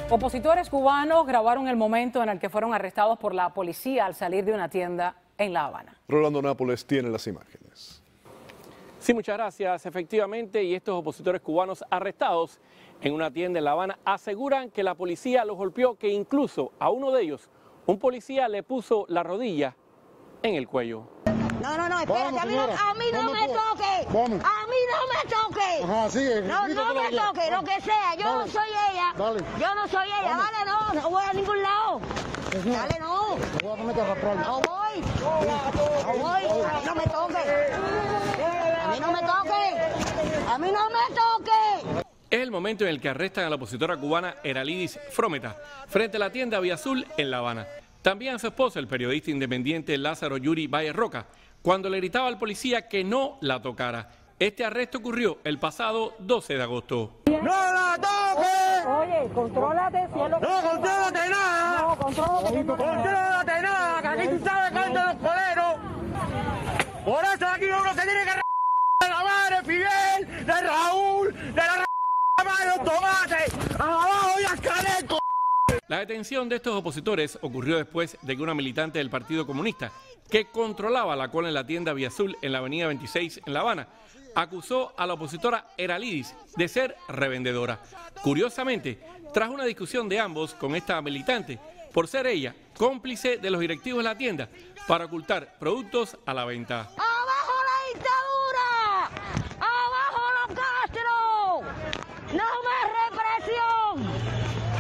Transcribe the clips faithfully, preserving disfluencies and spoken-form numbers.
Opositores cubanos grabaron el momento en el que fueron arrestados por la policía al salir de una tienda en La Habana. Rolando Nápoles tiene las imágenes. Sí, muchas gracias. Efectivamente, y estos opositores cubanos arrestados en una tienda en La Habana aseguran que la policía los golpeó, que incluso a uno de ellos, un policía le puso la rodilla en el cuello. No, no, no, espérate, Vamos, a mí no, señora. a mí no Vamos, me pues. toque. Vamos. A mí no me toque. Ajá, sigue. No, no me toque, lo que sea. Yo no Dale. soy ella. Dale. Yo no soy ella. Vamos. Dale, no, no voy a ningún lado. Señora, Dale, no. te voy a poner que arrastrar. No voy. No voy. A mí no me toque. A mí no me toque. A mí no me toque. Es el momento en el que arrestan a la opositora cubana Eralidis Frometa frente a la tienda Vía Azul en La Habana. También a su esposo, el periodista independiente Lázaro Yuri Valle Roca, cuando le gritaba al policía que no la tocara. Este arresto ocurrió el pasado doce de agosto. ¡No la toques! Oye, contrólate, si es lo que... ¡No, contrólate nada! No, contrólate que no... ¡Contrólate nada! Que aquí tú sabes que hay de los poleros. Por eso aquí uno se tiene que r*** de la madre Fidel, de Raúl, de la r*** madre de los tomates. ¡Abajo y al caneco! La detención de estos opositores ocurrió después de que una militante del Partido Comunista, que controlaba la cola en la tienda Vía Azul en la avenida veintiséis en La Habana, acusó a la opositora Eralidis de ser revendedora. Curiosamente, tras una discusión de ambos con esta militante, por ser ella cómplice de los directivos de la tienda para ocultar productos a la venta. ¡Abajo la dictadura! ¡Abajo los Castro! ¡No más represión!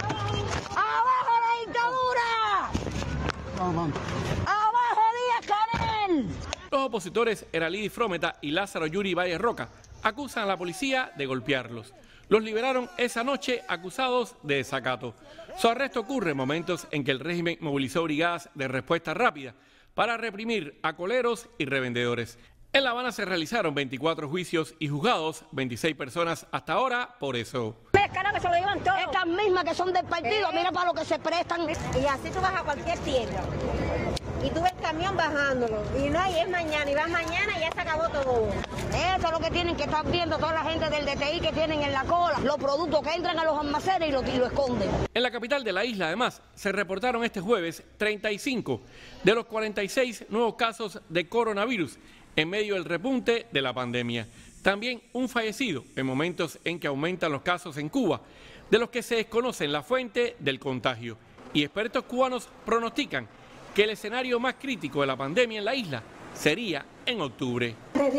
¡Abajo la dictadura! Vamos, ¡Abajo Díaz Canel! Los opositores Eralidis Frometa y Lázaro Yuri Valle Roca acusan a la policía de golpearlos. Los liberaron esa noche acusados de desacato. Su arresto ocurre en momentos en que el régimen movilizó brigadas de respuesta rápida para reprimir a coleros y revendedores. En La Habana se realizaron veinticuatro juicios y juzgados veintiséis personas hasta ahora por eso. Pescana que se lo llevan todo. Estas mismas que son del partido, mira para lo que se prestan. Y así tú vas a cualquier tienda y tú ves el camión bajándolo y no, y es mañana y vas mañana y ya se acabó todo. Eso es lo que tienen que estar viendo toda la gente del D T I que tienen en la cola, los productos que entran a los almacenes y lo, y lo esconden. En la capital de la isla, además, se reportaron este jueves treinta y cinco de los cuarenta y seis nuevos casos de coronavirus en medio del repunte de la pandemia. También un fallecido en momentos en que aumentan los casos en Cuba, de los que se desconocen la fuente del contagio. Y expertos cubanos pronostican que el escenario más crítico de la pandemia en la isla sería en octubre.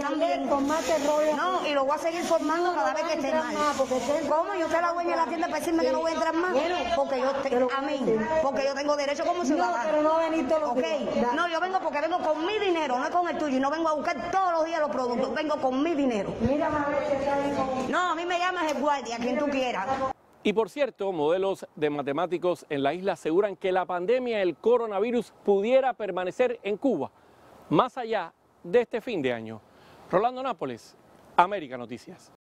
No, y lo voy a seguir formando cada vez que esté mal. ¿Cómo? Yo soy la dueña de la tienda para decirme que no voy a entrar más. Porque yo, te, a mí, porque yo tengo derecho como ciudadano. pero no venís todos los Okay. días. No, yo vengo porque vengo con mi dinero, no es con el tuyo. Y no vengo a buscar todos los días los productos, vengo con mi dinero. Mira, a ver si está bien con... No, a mí me llamas el guardia, quien tú quieras. Y por cierto, modelos de matemáticos en la isla aseguran que la pandemia del coronavirus pudiera permanecer en Cuba más allá de este fin de año. Rolando Nápoles, América Noticias.